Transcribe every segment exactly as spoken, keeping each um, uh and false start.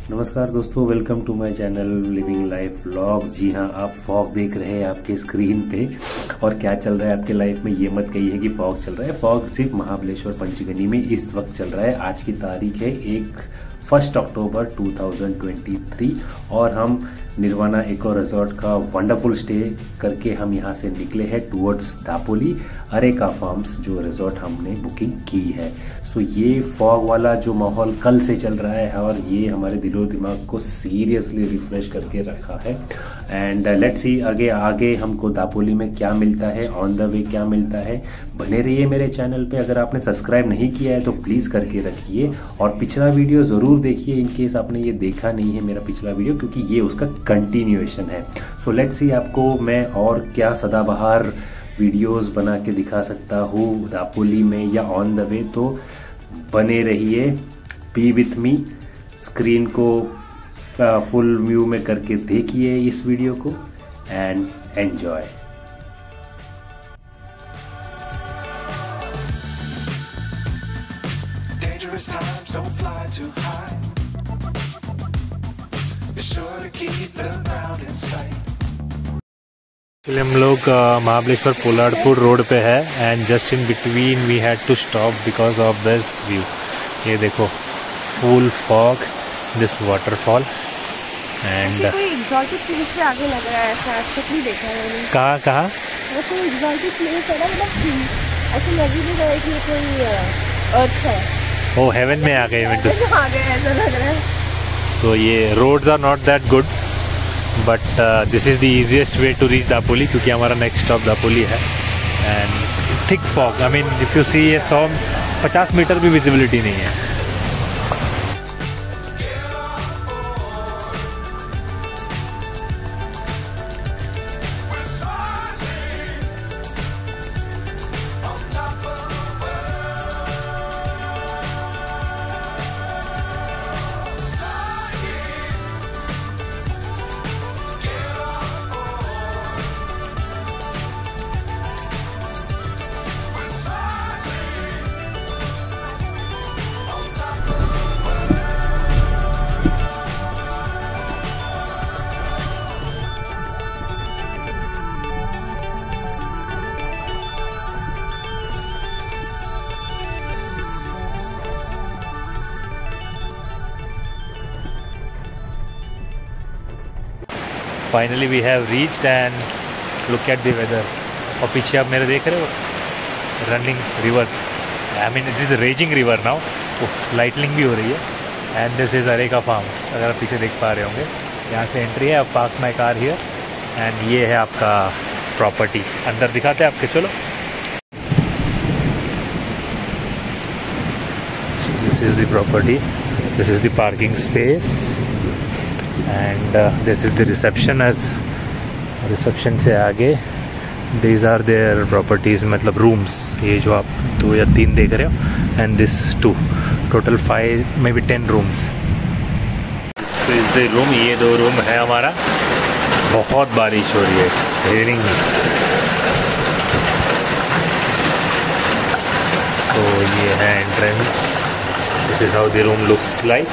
नमस्कार दोस्तों, welcome to my channel living life vlogs. जी हाँ, आप फॉग देख रहे हैं आपके स्क्रीन पे। और क्या चल रहा है आपके लाइफ में, ये मत कहिए कि फॉग चल रहा है। फॉग सिर्फ महाबलेश्वर पंचगनी में इस वक्त चल रहा है। आज की तारीख है एक first October two thousand twenty three और हम निर्वाणा इको रिजॉर्ट का वंडरफुल स्टे करके हम यहाँ से निकले हैं टूवर्ड्स दापोली अरेका फार्म्स, जो रिजॉर्ट हमने बुकिंग की है। सो ये फॉग वाला जो माहौल कल से चल रहा है और ये हमारे दिलो दिमाग को सीरियसली रिफ्रेश करके रखा है। एंड लेट्स सी आगे आगे हमको दापोली में क्या मिलता है, ऑन द वे क्या मिलता है। बने रहिए मेरे चैनल पे। अगर आपने सब्सक्राइब नहीं किया है तो प्लीज़ करके रखिए और पिछला वीडियो ज़रूर देखिए इन केस आपने ये देखा नहीं है मेरा पिछला वीडियो, क्योंकि ये उसका कंटिन्यूएशन है। सो लेट्स सी आपको मैं और क्या सदाबहार वीडियोस बना के दिखा सकता हूँ दापोली में या ऑन द वे। तो बने रहिए, बी विथ मी। स्क्रीन को फुल व्यू में करके देखिए इस वीडियो को एंड एंजॉय। हम लोग महाबलेश्वर पोलार्डपुर रोड पे है and just in between we had to stop because of this view. ये देखो, full fog, this waterfall and कोई एग्जॉटिक प्लेस पे आगे लग रहा है, ऐसा आज तक नहीं देखा मैंने। कहाँ कहाँ वो कोई एग्जॉटिक प्लेस है ना, मतलब ऐसे लग ही नहीं रहा है कि कोई अर्थ है। ओ हेवन में आ गए, मैं तो आ गए ऐसा लग रहा है। सो ये roads are not that good but this is the easiest way to reach Dapoli, क्योंकि हमारा नेक्स्ट स्टॉप दापोली है। And thick fog, I mean if you see ये सौ पचास मीटर भी विजिबिलिटी नहीं है। Finally we have reached and look at the weather. और पीछे आप मेरे देख रहे हो running river, I mean it is raging river now. Lightning भी हो रही है and this is Areca farms. अगर आप पीछे देख पा रहे होंगे, यहाँ से एंट्री है। आप park my car here and ये है आपका प्रॉपर्टी। अंदर दिखाते हैं आपके, चलो। This is the property, this is the parking space and this is the reception. As reception से आगे दीज आर देयर प्रॉपर्टीज़, मतलब रूम्स। ये जो आप दो या तीन देख रहे हो and this two, total five may be ten rooms. This is the room, ये दो रूम है हमारा। बहुत बारिश हो रही है, इट्स रेनिंग। तो ये है entrance, this is how the room looks like.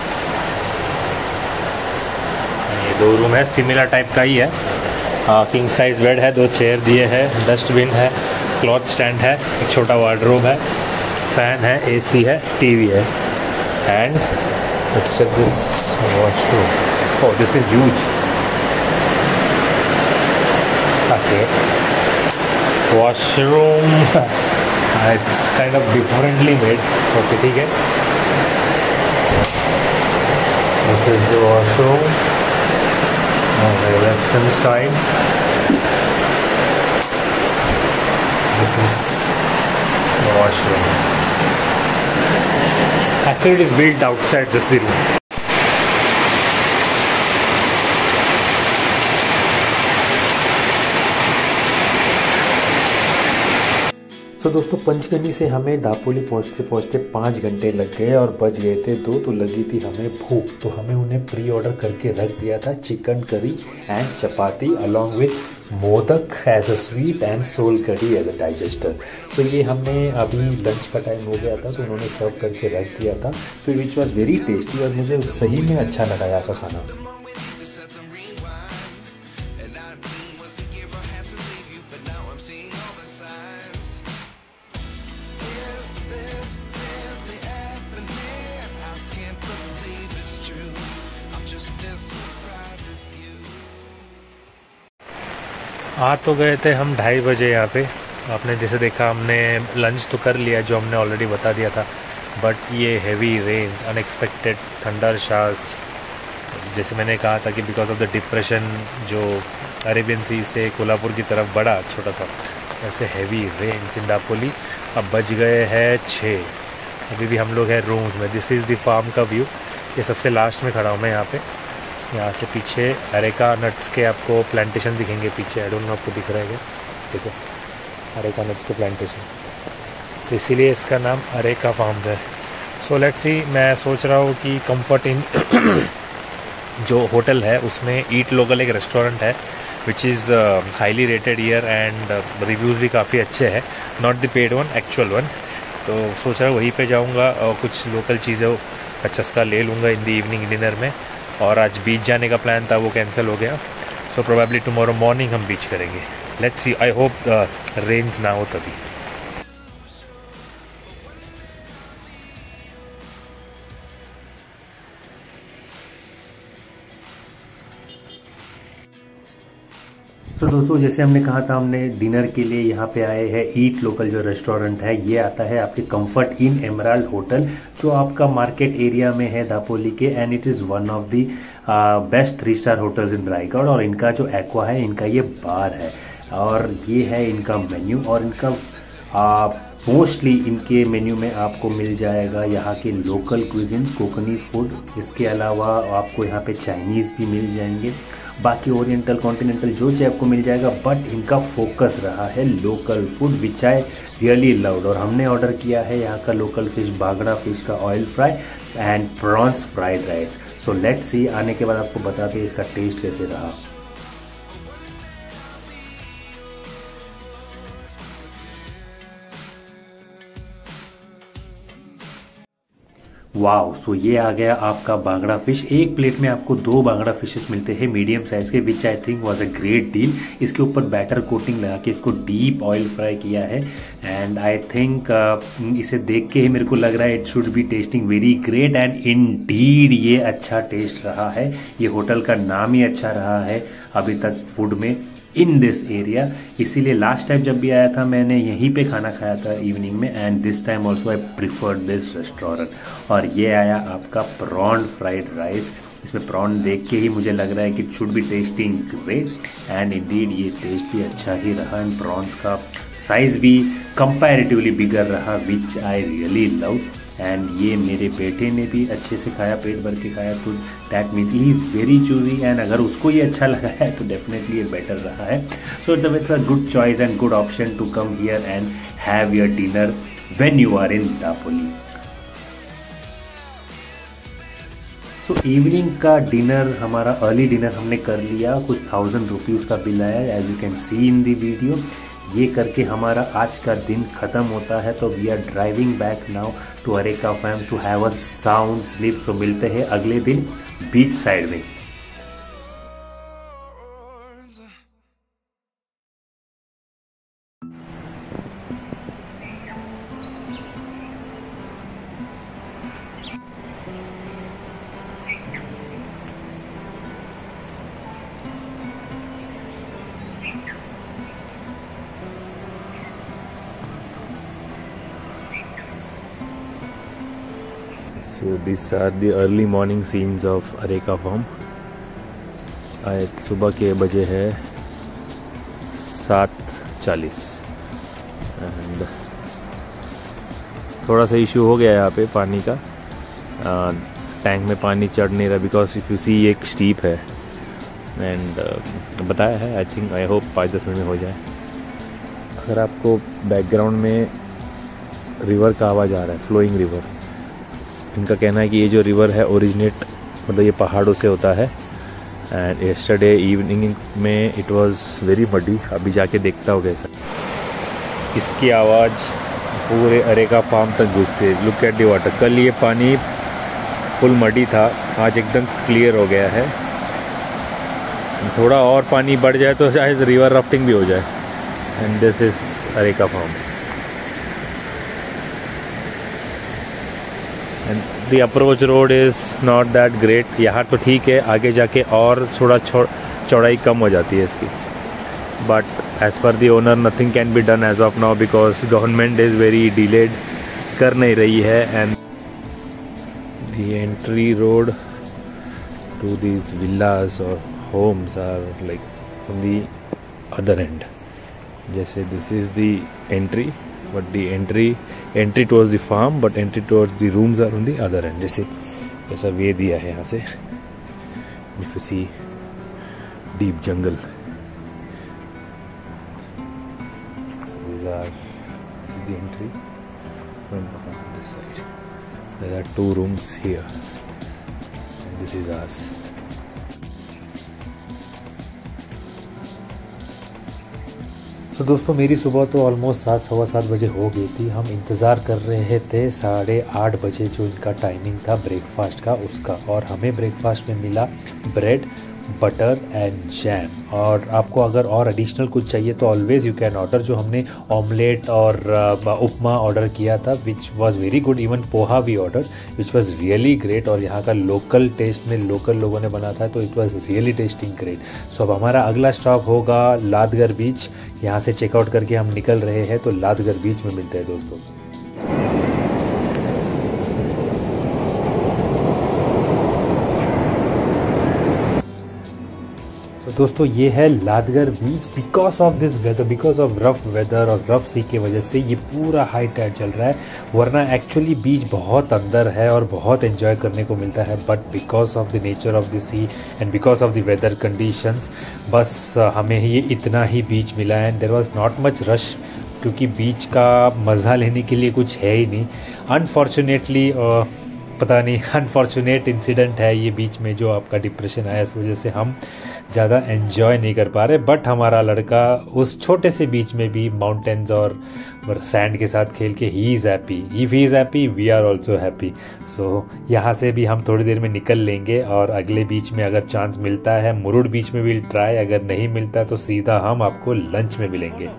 दो रूम है, सिमिलर टाइप का ही है। किंग साइज बेड है, दो चेयर दिए हैं, डस्टबिन है, क्लॉथ स्टैंड है, एक छोटा वार्डरोब है, फैन है, एसी है, टीवी है। And let's check this washroom. Oh, this is huge. Okay, washroom it's kind of differently made. Okay, ठीक है। This is the washroom, okay, western style. This is the washroom. Actually it is built outside just the room. तो दोस्तों पंचगनी से हमें दापोली पहुंचते पहुंचते पाँच घंटे लग गए और बज गए थे दो, तो लगी थी हमें भूख। तो हमें उन्हें प्री ऑर्डर करके रख दिया था chicken curry and chapati along with modak as a sweet and sol curry as a digester. तो ये हमने अभी लंच का टाइम हो गया था तो उन्होंने सर्व करके रख दिया था। So which was very tasty और मुझे सही में अच्छा लगा यहाँ का खाना। आ तो गए थे हम ढाई बजे यहाँ पे। आपने जैसे देखा हमने लंच तो कर लिया जो हमने ऑलरेडी बता दिया था, बट ये heavy rains, unexpected thunder showers, जैसे मैंने कहा था कि बिकॉज ऑफ द डिप्रेशन जो अरेबियन सी से कोल्हापुर की तरफ बढ़ा छोटा सा, ऐसे हैवी रेन्स इन दापोली। अब बज गए हैं छः, अभी भी हम लोग हैं रूम्स में। दिस इज़ द फार्म का व्यू। ये सबसे लास्ट में खड़ा हूँ मैं यहाँ पे। यहाँ से पीछे अरेका नट्स के आपको प्लांटेशन दिखेंगे पीछे। आई डोंट नो आपको दिख रहा है क्या, देखो अरेका नट्स के प्लांटेशन, तो इसीलिए इसका नाम अरेका फार्म्स है। सो लेट्स सी, मैं सोच रहा हूँ कि कंफर्ट इन जो होटल है उसमें ईट लोकल एक रेस्टोरेंट है which is highly rated year and reviews भी काफ़ी अच्छे हैं, not the paid one, actual one. तो सोच रहा हूँ वहीं पे जाऊँगा और कुछ लोकल चीज़ें का चस्का ले लूँगा इन द इवनिंग डिनर में। और आज बीच जाने का प्लान था वो कैंसिल हो गया, सो प्रोबेबली टुमारो मॉर्निंग हम बीच करेंगे। Let's see, I hope rains ना हो तभी। तो दोस्तों जैसे हमने कहा था, हमने डिनर के लिए यहाँ पे आए हैं ईट लोकल जो रेस्टोरेंट है। ये आता है आपके कंफर्ट इन एमराल्ड होटल जो आपका मार्केट एरिया में है दापोली के, and it is one of the best three star hotels in Raigad. और इनका जो एक्वा है, इनका ये बार है और ये है इनका मेन्यू। और इनका मोस्टली इनके मेन्यू में आपको मिल जाएगा यहाँ के लोकल क्विजिन, कोकनी फूड। इसके अलावा आपको यहाँ पे चाइनीज़ भी मिल जाएंगे, बाकी ओरिएंटल कॉन्टिनेंटल जो चाहिए आपको मिल जाएगा, बट इनका फोकस रहा है local food which I really loved. और हमने ऑर्डर किया है यहाँ का लोकल फिश, बागड़ा फिश का oil fry and prawns fried rice. So let's see, आने के बाद आपको बताते हैं इसका टेस्ट कैसे रहा। वाओ, सो ये आ गया आपका बांगड़ा फिश। एक प्लेट में आपको दो बांगड़ा फिशेस मिलते हैं मीडियम साइज के, which I think was a great deal. इसके ऊपर बैटर कोटिंग लगा के इसको डीप ऑयल फ्राई किया है एंड आई थिंक इसे देख के ही मेरे को लग रहा है it should be tasting very great. And indeed ये अच्छा टेस्ट रहा है। ये होटल का नाम ही अच्छा रहा है अभी तक फूड में इन दिस एरिया, इसीलिए लास्ट टाइम जब भी आया था मैंने यहीं पे खाना खाया था इवनिंग में, and this time also I preferred this restaurant. और ये आया आपका प्रॉन फ्राइड राइस। इसमें प्रॉन देख के ही मुझे लग रहा है कि it should be tasting great, and indeed ये टेस्ट भी अच्छा ही रहा। एंड प्रॉन्स का साइज भी कंपैरेटिवली बिगर रहा which I really love. And ये मेरे बेटे ने भी अच्छे से खाया, पेट भर के खाया, तो that means he is very choosy. And अगर उसको ये अच्छा लगा है तो डेफिनेटली ये बेटर रहा है। So it's a good choice and good option to come here and have your dinner when you are in Dapoli. So evening का डिनर, हमारा अर्ली डिनर हमने कर लिया। कुछ थाउजेंड रुपीज़ का बिल आया, as you can see in the video. ये करके हमारा आज का दिन ख़त्म होता है। तो we are driving back now to Areca farms to have a sound sleep. So मिलते हैं अगले दिन बीच साइड में। So these are the early morning scenes of Areca farm. आज सुबह के बजे है सात चालीस एंड थोड़ा सा इशू हो गया यहाँ पे पानी का। आ, टैंक में पानी चढ़ नहीं रहा बिकॉज इफ़ यू सी एक स्टीप है एंड uh, बताया है। आई थिंक आई होप पाँच दस मिनट में हो जाए। अगर आपको बैकग्राउंड में रिवर का आवाज़ आ रहा है, फ्लोइंग रिवर, इनका कहना है कि ये जो रिवर है ओरिजिनेट मतलब ये पहाड़ों से होता है। एंड यस्टरडे इवनिंग में इट वाज वेरी मडी। अभी जाके देखता हो कैसा। इसकी आवाज़ पूरे अरेका फार्म तक गूंजती है। Look at the water. कल ये पानी फुल मडी था, आज एकदम क्लियर हो गया है। थोड़ा और पानी बढ़ जाए तो शायद रिवर राफ्टिंग भी हो जाए। And this is Areca farms. And the approach road is not that great. यहाँ तो ठीक है, आगे जाके और थोड़ा चौड़ाई कम हो जाती है इसकी। But as per the owner nothing can be done as of now because government is very delayed, कर नहीं रही है। And the entry road to these villas और homes are like from the other end. जैसे this is the entry, but the entry entry towards the farm, but entry towards the rooms are on the other end. जैसे ऐसा वे दिया है यहाँ से। If you see deep jungle, so these are this is the entry from this side. There are two rooms here, and this is ours. तो दोस्तों मेरी सुबह तो ऑलमोस्ट सात सवा सात बजे हो गई थी। हम इंतज़ार कर रहे थे साढ़े आठ बजे जो इनका टाइमिंग था ब्रेकफास्ट का उसका, और हमें ब्रेकफास्ट में मिला ब्रेड, बटर एंड जैम। और आपको अगर और एडिशनल कुछ चाहिए तो ऑलवेज़ यू कैन ऑर्डर। जो हमने ऑमलेट और उपमा ऑर्डर किया था which was very good. Even poha भी order which was really great. और यहाँ का लोकल टेस्ट में लोकल लोगों ने बना था तो it was really tasting great. So अब हमारा अगला स्टॉप होगा लादगर बीच। यहाँ से चेकआउट करके हम निकल रहे हैं, तो लादगर बीच में मिलते हैं दोस्तों। तो दोस्तों ये है Ladghar beach. Because of this weather, because of rough weather और रफ सी की वजह से ये पूरा हाई टाइड चल रहा है। वरना एक्चुअली बीच बहुत अंदर है और बहुत एंजॉय करने को मिलता है, but because of the nature of the sea and because of the weather conditions बस हमें ये इतना ही बीच मिला है। And there was not much rush, क्योंकि बीच का मज़ा लेने के लिए कुछ है ही नहीं। अनफॉर्चुनेटली पता नहीं अनफॉर्चुनेट इंसिडेंट है ये बीच में जो आपका डिप्रेशन आया, इस वजह से हम ज़्यादा एंजॉय नहीं कर पा रहे। बट हमारा लड़का उस छोटे से बीच में भी माउंटेन्स और सैंड के साथ खेल के ही is happy. If he is happy we are also happy. So यहाँ से भी हम थोड़ी देर में निकल लेंगे और अगले बीच में अगर चांस मिलता है मुरुड़ बीच में विल ट्राई, अगर नहीं मिलता तो सीधा हम आपको लंच में मिलेंगे।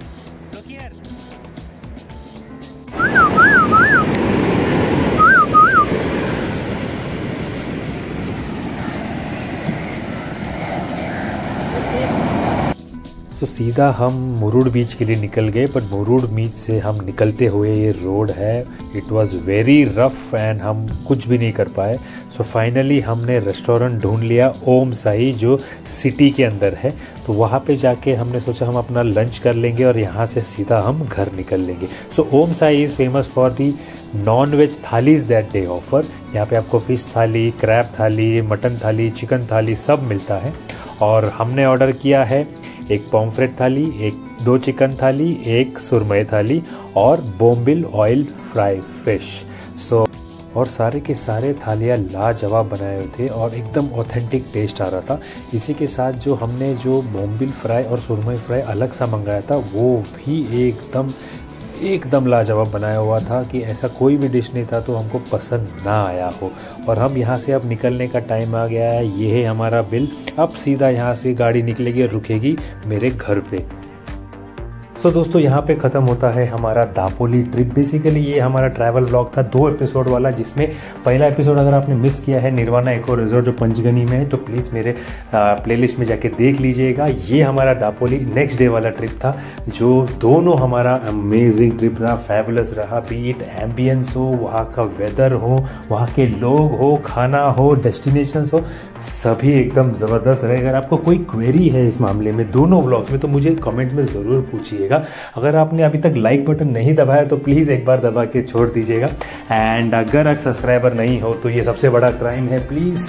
तो सीधा हम मुरुड़ बीच के लिए निकल गए। बट मुरुड़ बीच से हम निकलते हुए ये रोड है, it was very rough and हम कुछ भी नहीं कर पाए। सो फाइनली हमने रेस्टोरेंट ढूंढ लिया ओम साई जो सिटी के अंदर है। तो वहाँ पे जाके हमने सोचा हम अपना लंच कर लेंगे और यहाँ से सीधा हम घर निकल लेंगे। So Om Sai is famous for the non veg thalis that they offer. यहाँ पे आपको फ़िश थाली, क्रैब थाली, मटन थाली, चिकन थाली सब मिलता है। और हमने ऑर्डर किया है एक पॉम्फ्रेट थाली, एक दो चिकन थाली, एक सुरमई थाली और बोम्बिल ऑयल फ्राई फिश। सो और सारे के सारे थालियाँ लाजवाब बनाए हुए थे और एकदम ऑथेंटिक टेस्ट आ रहा था। इसी के साथ जो हमने जो बोम्बिल फ्राई और सुरमई फ्राई अलग सा मंगाया था वो भी एकदम एकदम लाजवाब बनाया हुआ था कि ऐसा कोई भी डिश नहीं था तो हमको पसंद ना आया हो। और हम यहाँ से अब निकलने का टाइम आ गया है। ये है हमारा बिल। अब सीधा यहाँ से गाड़ी निकलेगी और रुकेगी मेरे घर पे। सो so, दोस्तों यहाँ पे ख़त्म होता है हमारा दापोली ट्रिप। बेसिकली ये हमारा ट्रैवल ब्लॉग था दो एपिसोड वाला, जिसमें पहला एपिसोड अगर आपने मिस किया है निर्वाणा इको रिजॉर्ट जो पंचगनी में है तो प्लीज़ मेरे प्लेलिस्ट में जाके देख लीजिएगा। ये हमारा दापोली नेक्स्ट डे वाला ट्रिप था जो दोनों हमारा अमेजिंग ट्रिप रहा, फैबुलस रहा। बीट एम्बियंस हो, वहाँ का वेदर हो, वहाँ के लोग हो, खाना हो, डेस्टिनेशंस हो, सभी एकदम ज़बरदस्त रहे। अगर आपको कोई क्वेरी है इस मामले में दोनों ब्लॉग्स में तो मुझे कमेंट में ज़रूर पूछिए। अगर आपने अभी तक लाइक बटन नहीं दबाया तो प्लीज़ एक बार दबा के छोड़ दीजिएगा। एंड अगर आप सब्सक्राइबर नहीं हो तो ये सबसे बड़ा क्राइम है, प्लीज़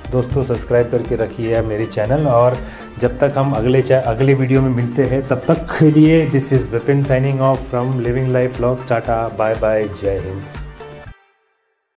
दोस्तों सब्सक्राइब करके रखिए मेरे चैनल, और जब तक हम अगले अगले वीडियो में मिलते हैं तब तक के लिए this is Vipin signing off from living life vlogs. Tata bye bye, जय हिंद।